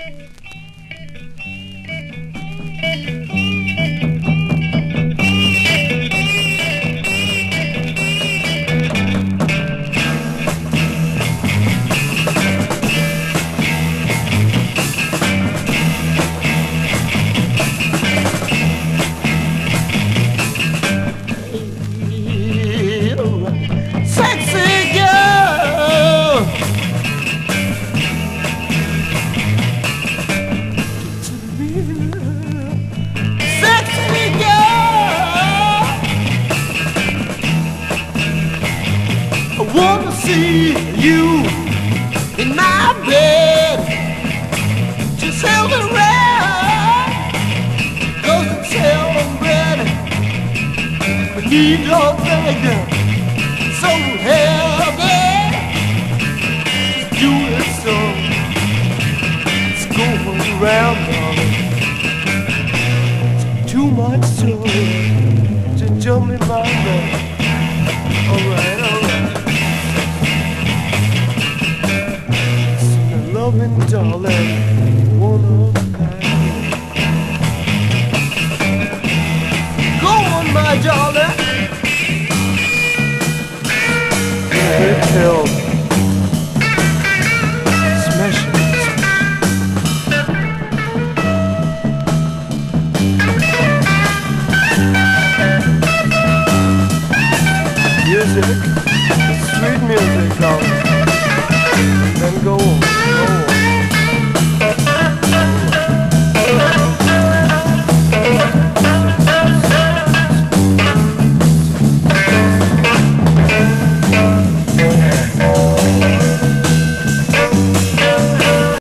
Wanna see you in my bed. Just held around, 'cause it's hell and bread. We need your bed so heavy. Just do it so. It's going around, darling. Too much so to jump in my bed. Alright, alright. Loving darling, one of a kind. Go on, my darling. It helps.